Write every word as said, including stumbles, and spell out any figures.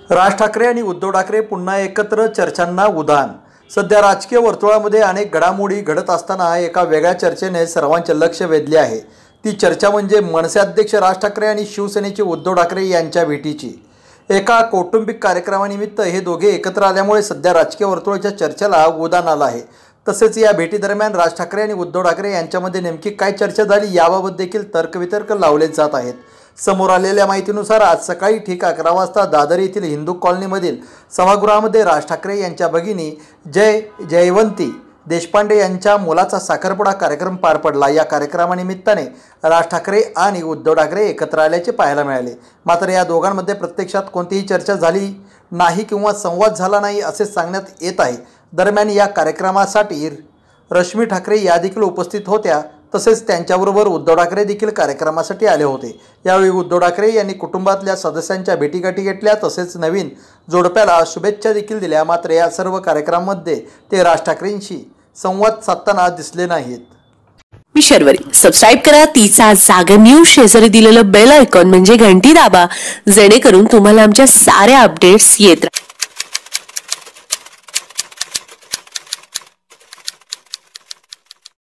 राज ठाकरे आणि उद्धव ठाकरे पुन्हा एकत्र, चर्चांना उधाण। सध्या राजकीय वर्तुळामध्ये अनेक घडामोडी घडत असताना एका वेगळ्या चर्चेने सर्वांचे लक्ष वेधले आहे। ती चर्चा म्हणजे मनसे अध्यक्ष राज ठाकरे आणि शिवसेनेचे उद्धव ठाकरे यांच्या भेटीची। एका कौटुंबिक कार्यक्रमानिमित्त हे दोघे एकत्र आल्यामुळे सध्या राजकीय वर्तुळाच्या चर्चेला उधाण आलं आहे। तसेच या भेटी दरम्यान राज ठाकरे आणि उद्धव ठाकरे यांच्यामध्ये नेमकी काय चर्चा झाली याबाबत देखील तर्कवितर्क लावले जात आहेत। समोर आलेल्या माहितीनुसार आज सकाळी ठीक अकरा वाजता दादर येथील हिंदू कॉलनीमधील सभागृहामध्ये राज ठाकरे यांच्या भगिनी जय जयवंती देशपांडे यांच्या मुलाचा साखरपुडा कार्यक्रम पार पडला। या कार्यक्रमानिमित्ताने राज ठाकरे आणि उद्धव ठाकरे एकत्र आल्याचे पाहायला मिळाले। मात्र या दोघांमध्ये प्रत्यक्षात कोणतीही चर्चा झाली नाही किंवा संवाद झाला नाही असे सांगण्यात येत आहे। दरम्यान या कार्यक्रमासाठी रश्मी ठाकरे या देखील उपस्थित होत्या। तसेच त्यांच्याबरोबर उद्धव ठाकरे देखील कार्यक्रमासाठी आले होते। यावेळी उद्धव ठाकरे यांनी कुटुंबातल्या सदस्यांच्या भेटीगाठी घेतल्या, तसेच नवीन जोडप्याला शुभेच्छा देखील दिल्या। मात्र या सर्व कार्यक्रमांमध्ये ते राज ठाकरेंशी संवाद साधताना दिसले नाहीत। मी शर्वरी, सबस्क्राइब करा तिचा जागर न्यूज, शेजारी दिलेलं बेल आयकॉन म्हणजे घंटी दाबा, जेणेकरून तुम्हाला आमच्या साऱ्या अपडेट्स येत राहतील।